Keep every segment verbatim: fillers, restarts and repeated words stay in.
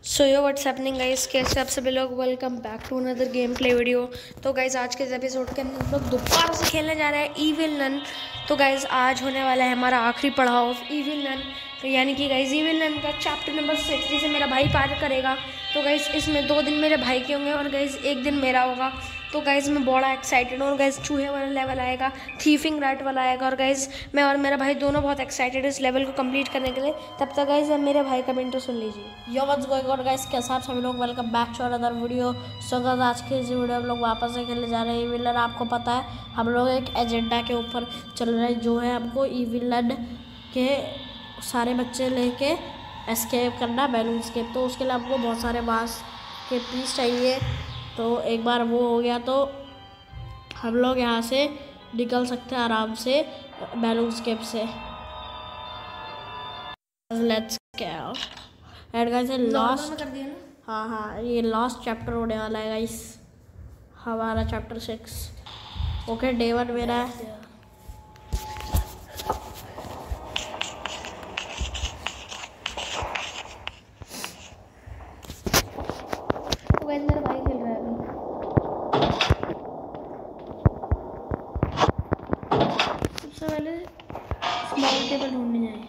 सो yo what's happening guys, कैसे आप सभी लोग। Welcome back to another game play video. तो गाइस आज के इस एपिसोड के अंदर हम लोग दोबारा से खेलने जा रहे हैं इविल नन। तो गाइस आज होने वाला है हमारा आखिरी पड़ाव इविल नन। तो यानी कि गाइस इविल नन का चैप्टर नंबर सिक्स जिसे मेरा भाई पार करेगा। तो गाइस इसमें दो दिन मेरे भाई के होंगे और गाइस एक दिन मेरा होगा। तो गाइस मैं बड़ा एक्साइटेड हूँ और गाइस चूहे वाला लेवल आएगा, थीफिंग रैट वाला आएगा और गाइस मैं और मेरा भाई दोनों बहुत एक्साइटेड है इस लेवल को कंप्लीट करने के लिए। तब तक गाइस मेरे भाई का इंट्रो सुन लीजिए। Yo what's going on guys, कैसे आप सभी लोग। Welcome back to another video. So guys आज के इस वीडियो में लोग वापस से खेलने जा रहे हैं इविल नन। आपको पता है हम लोग एक एजेंडा के ऊपर चल रहे हैं जो है हमको इविल नन के सारे बच्चे लेके एस्केप करना, बैलून एस्केप। तो उसके लिए हमको बहुत सारे बांस के पीस चाहिए। तो एक बार वो हो गया तो हम लोग यहाँ से निकल सकते हैं आराम से बैलून एस्केप से। Let's go. And guys last हाँ हाँ ये लास्ट चैप्टर होने वाला है गाइस, हमारा chapter six. Okay day one मेरा है। मेरा भाई खेल रहा है अभी। सबसे पहले स्मॉल टेबल ढूंढने जाए।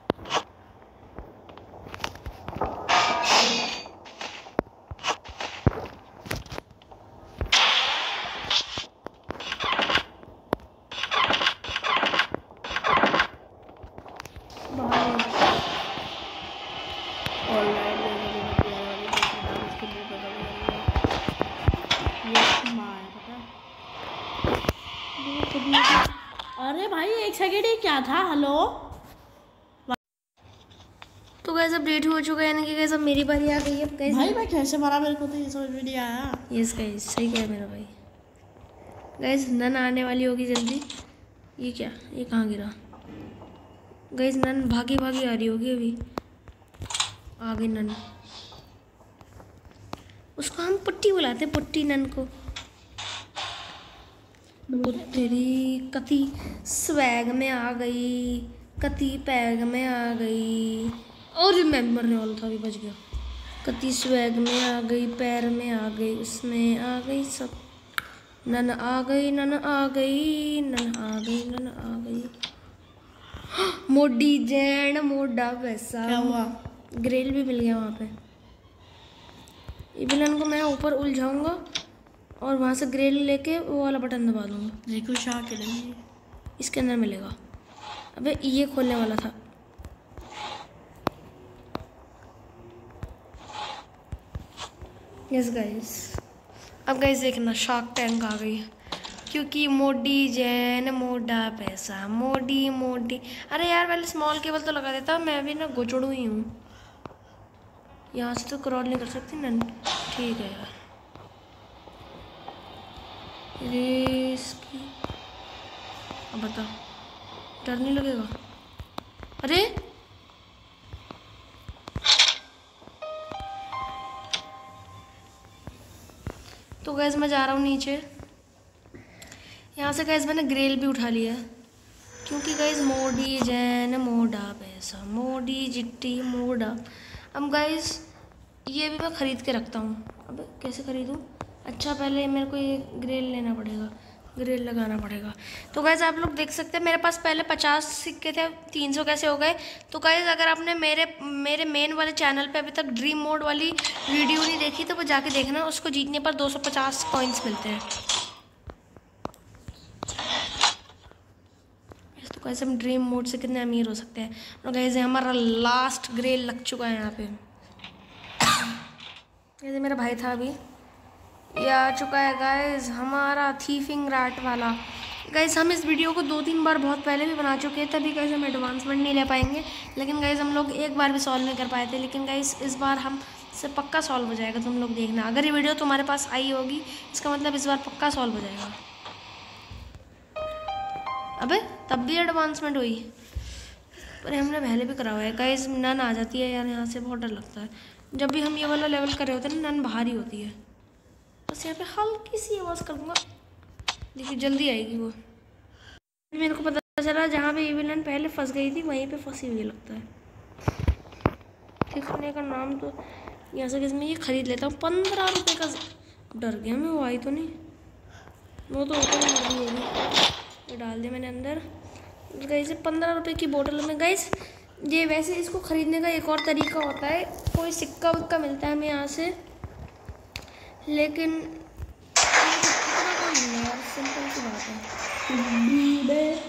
अरे भाई एक सेकेंड, ये क्या था। हेलो तो गाइस अब डेट हो चुका है, यानी कि गाइस अब मेरी बारी आ गई है। गाइस भाई मैं कैसे मरा, मेरे को तो ये समझ में नहीं आया। यस गाइस सही कहा मेरा भाई। गाइस नन आने वाली होगी जल्दी। ये क्या, ये कहाँ गिरा। गाइस नन भागी भागी आ रही होगी, अभी आ गई नन। उसको हम पुट्टी बुलाते, पुट्टी नन को। तेरी कति स्वैग में आ गई, कति पैग में आ गई। और मैं मरने वाला था, अभी बच गया। कति स्वैग में आ गई, पैर में आ गई, उसमें आ गई सब। नन आ गई, नन आ गई, नन आ गई, नन आ गई। मोडी जैन मोडा वैसा। क्या हुआ? ग्रिल भी मिल गया वहाँ पे। इविल नन को मैं ऊपर उलझाऊंगा और वहाँ से ग्रिल लेके वो वाला बटन दबा दूंगा। देखो शाह के लिए इसके अंदर मिलेगा। अबे ये खोलने वाला था। यस गाइस अब गाइस देखना शार्क टैंक आ गई, क्योंकि मोडी जैन मोडा पैसा, मोडी मोडी। अरे यार पहले स्मॉल केबल तो लगा देता, मैं भी ना गोचड़ू ही हूँ। यहाँ से तो क्रॉल नहीं कर सकती नन, ठीक है यार। इसकी अब बता, डर नहीं लगेगा। अरे तो गैस मैं जा रहा हूँ नीचे। यहाँ से गैस मैंने ग्रेल भी उठा लिया, क्योंकि गैस मोडी जैन मोडा पैसा, मोडी जिट्टी मोडा। अब गैस ये भी मैं ख़रीद के रखता हूँ। अब कैसे ख़रीदूँ? अच्छा पहले मेरे को ये ग्रेल लेना पड़ेगा, ग्रेल लगाना पड़ेगा। तो गाइस आप लोग देख सकते हैं मेरे पास पहले पचास सिक्के थे, तीन सौ कैसे हो गए। तो गाइस अगर आपने मेरे मेरे मेन वाले चैनल पे अभी तक ड्रीम मोड वाली वीडियो नहीं देखी तो वो जाके देखना, उसको जीतने पर दो सौ पचास कॉइन्स मिलते हैं। तो गाइस हम ड्रीम मोड से कितने अमीर हो सकते हैं। और गाइस हमारा लास्ट ग्रेल लग चुका है यहाँ पे। जैसे मेरा भाई था अभी, ये आ चुका है गाइस हमारा थीफिंग रैट वाला। गाइस हम इस वीडियो को दो तीन बार बहुत पहले भी बना चुके हैं, तभी गाइस हम एडवांसमेंट नहीं ले पाएंगे। लेकिन गाइस हम लोग एक बार भी सॉल्व नहीं कर पाए थे, लेकिन गाइस इस बार हम से पक्का सॉल्व हो जाएगा। तुम लोग देखना, अगर ये वीडियो तुम्हारे पास आई होगी इसका मतलब इस बार पक्का सॉल्व हो जाएगा। अबे तब भी एडवांसमेंट हुई, पर हमने पहले भी करा हुआ है। गाइस नन आ जाती है यार, यहाँ से बहुत डर लगता है। जब भी हम ये वाला लेवल कर रहे होते हैं ना, नन बाहर ही होती है। बस यहाँ पे हल्की सी आवाज़ करूँगा, देखिए जल्दी आएगी वो। मेरे को पता चला जहाँ पे इविल नन पहले फंस गई थी वहीं पे फंसी हुई लगता है। ठिकाने का नाम तो यहाँ से मैं ये खरीद लेता हूँ। पंद्रह रुपये का, डर गया मैं, वो आई तो नहीं, वो तो ऊपर ही लगी होगी। ये डाल दिया मैंने अंदर। गाइस पंद्रह रुपये की बोतल में गाइस, ये वैसे इसको ख़रीदने का एक और तरीका होता है, कोई सिक्का विक्का मिलता है हमें यहाँ से, लेकिन इतना कोई नहीं है यार, सिंपल सी बात है।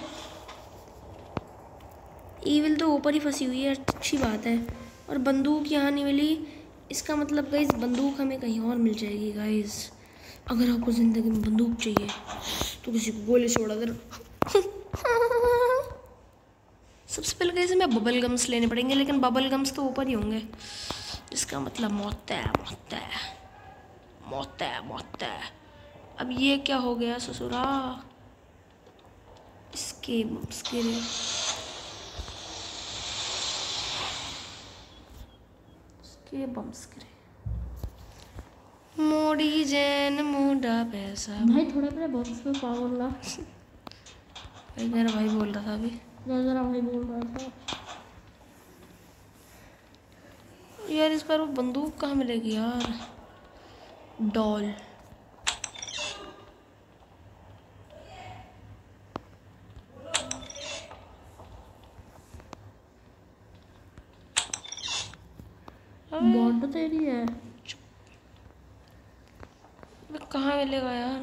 ईविल तो ऊपर ही फंसी हुई है, अच्छी बात है। और बंदूक यहाँ नहीं मिली, इसका मतलब गाइस बंदूक हमें कहीं और मिल जाएगी। गाइस अगर आपको ज़िंदगी में बंदूक चाहिए तो किसी को गोली से उड़ा दे। सबसे पहले कैसे मैं बबल गम्स लेने पड़ेंगे, लेकिन बबल गम्स तो ऊपर ही होंगे, इसका मतलब मौत है, मौत है, मौत है, मौत है। अब ये क्या हो गया ससुरा, इसके इसके इसके बम्स गिरे। मोड़ी जैन मोड़ा पैसा। भाई थोड़ा मेरे बॉक्स में पावर ला। मेरा भाई बोल रहा था अभी, जरा भाई बोल रहा था यार इस बार वो बंदूक कहाँ मिलेगी यार। डॉल बॉन्ड तेरी है, कहाँ मिलेगा यार।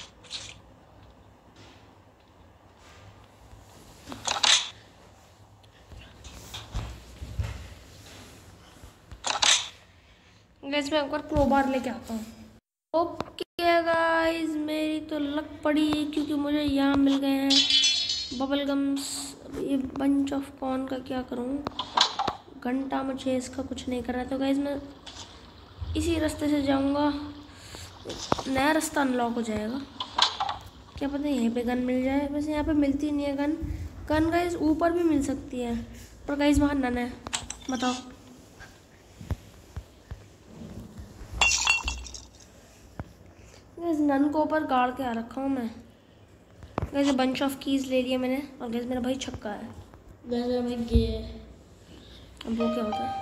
गैस मैं एक बार क्रोबार लेके आता हूँ। ओके गाइस मेरी तो लक पड़ी क्योंकि मुझे यहाँ मिल गए हैं बबल गम्स। ये बंच ऑफ कॉर्न का क्या करूँ, घंटा मुझे इसका कुछ नहीं कर रहा है। तो गाइस मैं इसी रास्ते से जाऊँगा, नया रास्ता अनलॉक हो जाएगा, क्या पता यहीं पे गन मिल जाए। वैसे यहाँ पे मिलती नहीं है गन, गन गाइस ऊपर भी मिल सकती है, पर गाइस वहाँ नन है। बताओ गाइस, नन को ऊपर गाड़ के आ रखा हूँ मैं। गाइस बंच ऑफ कीज ले लिया मैंने, और गाइस मेरा भाई छक्का है। गाइस मेरा भाई गे है। अब वो क्या होता है,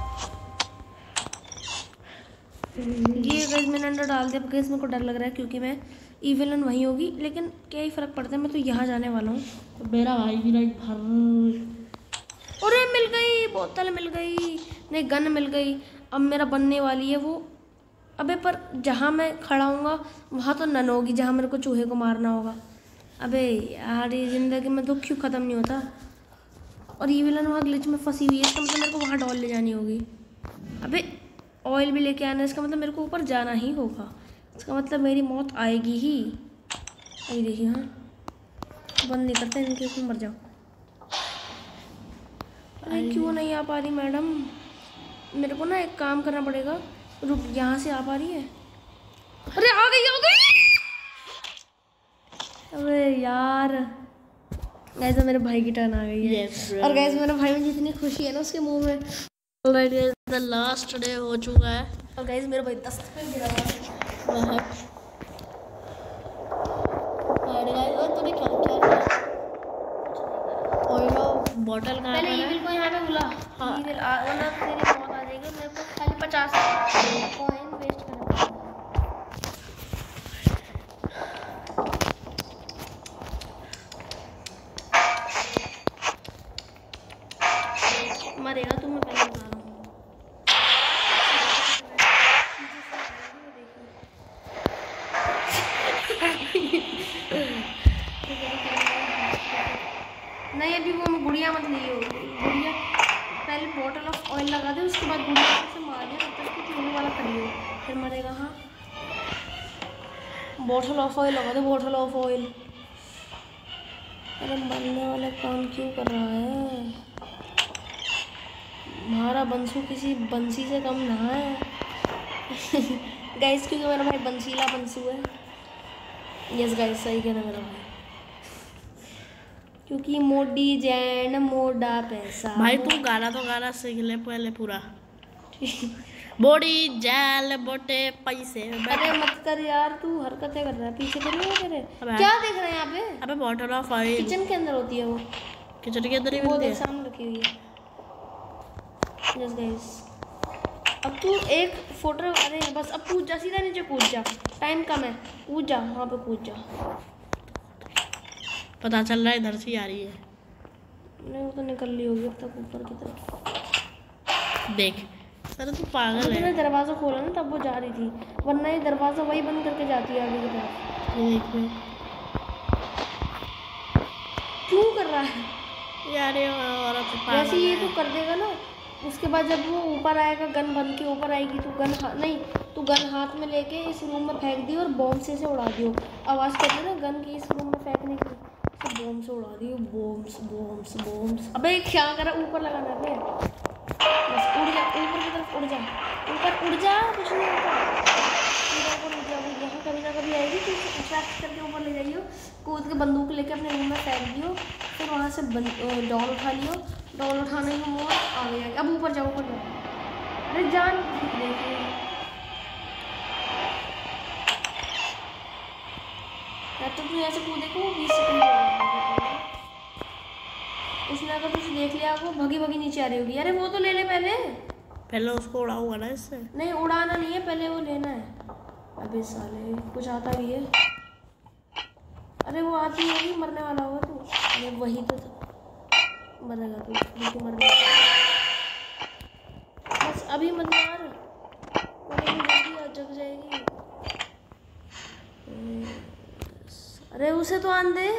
ये गाइस मैंने अंदर डाल दिया। गाइस मेरे को डर लग रहा है क्योंकि मैं इविलन वहीं होगी, लेकिन क्या ही फ़र्क पड़ता है, मैं तो यहाँ जाने वाला हूँ। तो मेरा भाई भी नहीं भर, अरे मिल गई बोतल, मिल गई नहीं, गन मिल गई। अब मेरा बनने वाली है वो। अबे पर जहाँ मैं खड़ा हूँगा वहाँ तो नन होगी, जहाँ मेरे को चूहे को मारना होगा। अबे यार ये ज़िंदगी में दुख क्यों ख़त्म नहीं होता। और ये विलन वहाँ ग्लिच में फंसी हुई है, इसका मतलब मेरे को वहाँ डॉल ले जानी होगी। अबे ऑयल भी लेके आना है, इसका मतलब मेरे को ऊपर जाना ही होगा, इसका मतलब मेरी मौत आएगी ही। अभी देखिए, हाँ बंद नहीं करते, इनके इसमें मर जाओ। अरे क्यों नहीं आ पा रही मैडम, मेरे को ना एक काम करना पड़ेगा। रुक, यहाँ से आ पा रही है। अरे आ गई, आ गई। अरे यार गाइस मेरे भाई की टर्न आ गई है। yes, और गाइस मेरे भाई में जितनी खुशी है ना उसके मुंह में। ऑलरेडी द लास्ट डे हो चुका है। और गाइस मेरा भाई दस्त पे गिरा हुआ है। और गाइस और तूने क्या क्या ऑयल बॉटल का पहले ईविल को यहाँ पे बुला। हाँ। ईविल आ, वरना तेरी मौत आ जाएगी। मेरे को खाली पचास कॉइन वेस्ट करना पड़ेगा। मरेगा तू, मैं पहले बता रहा हूँ। नहीं अभी वो गुड़िया मत ली हो, गुड़िया पहले बॉटल ऑफ ऑयल लगा दे, उसके बाद गुड़िया से मार दे, तब तक कुछ होने वाला करिए, फिर मरेगा। हाँ बॉटल ऑफ ऑयल लगा दे, बॉटल ऑफ ऑयल। अरे मरने वाला काम क्यों कर रहा है, हमारा बंसू किसी बंसी से कम ना है। गाइस क्योंकि मेरा भाई बंसीला बंसू है। यस गाइस सही कहना मेरा भाई, क्योंकि मोडी जैन मोड़ा पैसा। भाई तू गाना तो गाना सीख ले पहले पूरा। बॉडी जैल बोटे पैसे। अरे मत कर यार, तू हरकतें कर रहा है, पीछे करिए तेरे। अबे क्या देख रहे हैं यहाँ पे? अबे बॉटल ऑफ ऑयल किचन के अंदर होती है वो, किचन के अंदर ही वो मिलती देख है। सामने रखी हुई है। यस गाइस अब तू एक फोटो, अरे बस अब कूद जा, सीधा नीचे कूद जा, टाइम कम है, कूद जा वहाँ पे, कूद जा। पता चल रहा है इधर से आ रही है। नहीं वो तो निकल ली होगी अब तक ऊपर की तरफ। देख सर तू पागल है। तूने दरवाजा खोला ना तब वो जा रही थी, वरना ये दरवाजा वही बंद करके जाती है आगे की तरफ। देख क्यों कर रहा है यार ये औरत पागल वैसे ये है। तो कर देगा ना, उसके बाद जब वो ऊपर आएगा, गन बन के ऊपर आएगी, तो गन हा, नहीं तू गन हाथ में लेके इस रूम में फेंक दियो और बॉम्ब से इसे उड़ा दियो। आवाज़ करती है ना गन की इस रूम में फेंकने की, तो बॉम्ब से उड़ा दियो, बॉम्ब्स बॉम्ब्स बॉम्ब्स। अबे क्या करा, ऊपर लगाना है बे, बस उड़ जा ऊपर की तरफ, उड़ जा ऊपर, उड़ जा, कुछ नहीं होता, ऊपर उड़ जा। वो यहाँ कभी ना कभी आएगी तो उसे अट्रैक्ट करके ऊपर ले जाइयो, कूद के बंदूक लेके अपने रूम में फेंक दियो, फिर वहाँ से डॉल उठा लियो, डॉल उठाने के मोड़ आ गया। अब ऊपर जाओ, ऊपर जाओ, अरे जान देखिए या तो तू ऐसे कूदे को बीस सेकंड उसने अगर तुझे देख लिया वो भगी भगी नीचे आ रही होगी। अरे वो तो ले ले पहले, पहले उसको उड़ाऊंगा ना इससे। नहीं उड़ाना नहीं है, पहले वो लेना है। अबे साले कुछ आता भी है। अरे वो आती होगी, मरने वाला होगा तू। अरे वही तो था, मरेगा तू, बिल्कुल मरने बस अभी मत मार, जल्दी जग जाएगी। अरे उसे तो आन दे।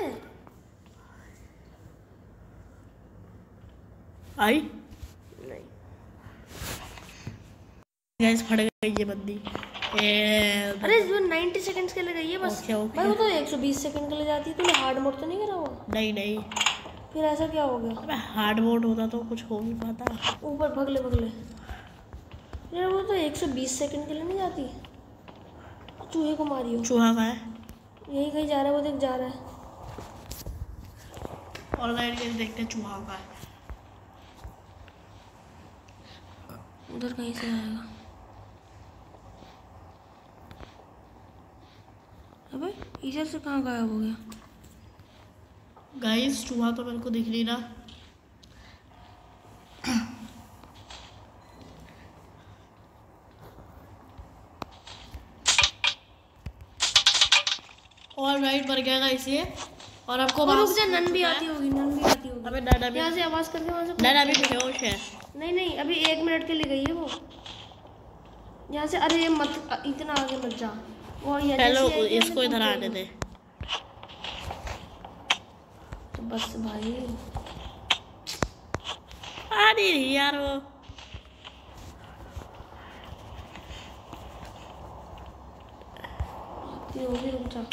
आई नहीं गैस फट गई ये बंदी। ए, अरे जो नब्बे सेकंड्स के लिए गई है बस। Okay, okay. भाई वो तो एक सौ बीस सेकंड के लिए जाती है। तूने हार्ड मोड तो नहीं करा हुआ? नहीं नहीं, फिर ऐसा क्या हो गया? अबे हार्ड मोड होता तो कुछ हो नहीं पाता। ऊपर भगले भगले यार, वो तो एक सौ बीस सेकंड के लिए नहीं जाती। चूहे को मारियो। चूहा का है, यही कहीं जा रहा है, वो देख जा रहा है। ऑनलाइन गेम देखते हैं, चूहा का है। उधर कहीं से आएगा। अबे इधर से कहाँ गायब हो गया? गाइस चूहा तो मेरे को दिख नहीं रहा। और राइट मर गया गाइस ये। और आपको और रुक जा, नन भी आती होगी, नन भी आती होगी। अबे नन अभी यहाँ से आवाज करके वहाँ से नन अभी बेहोश है। नहीं नहीं, अभी एक मिनट के लिए गई है वो यहाँ से। अरे मत इतना आगे मत जा। वो ये हेलो, इसको इधर आने दे। तो बस भाई आ नहीं रही यार वो। होगी, रुक जा।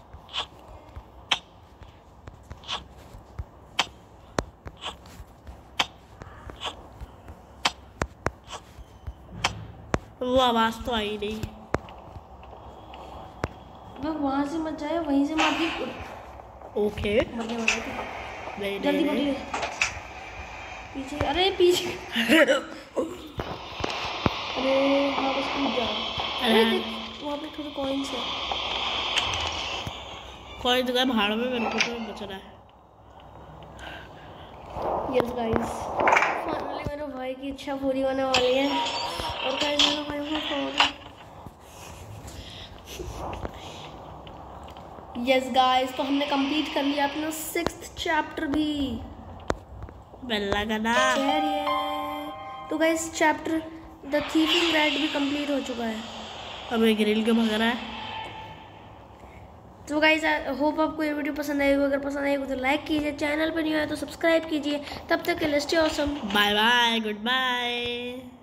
वो आवाज तो आई नहीं। वहां से मत जाए, वहीं से मार दी। ओके मरने वाला है। नहीं जल्दी नहीं, पकड़ ले। नहीं। पीछे, अरे पीछे। अरे हाँ बस कूद जा। अरे देख वहाँ पे थोड़े कॉइन्स है। कोई जगह भाड़ में मेरे को तो बच रहा है। यस गाइस, फाइनली मेरे भाई की इच्छा पूरी होने वाली है। और गाइस मेरे भाई को फोन। यस गाइस, तो हमने कंप्लीट कर लिया अपना सिक्स्थ चैप्टर भी। बेल्ला का ना। तो guys chapter the thieving rat भी कंप्लीट हो चुका है। अब एक ग्रिल क्यों भग रहा है? तो गाइस होप आपको ये वीडियो पसंद आएगी। अगर पसंद आएगी तो लाइक कीजिए, चैनल पर नहीं आया तो सब्सक्राइब कीजिए। तब तक के लिए stay awesome. Bye bye, good bye.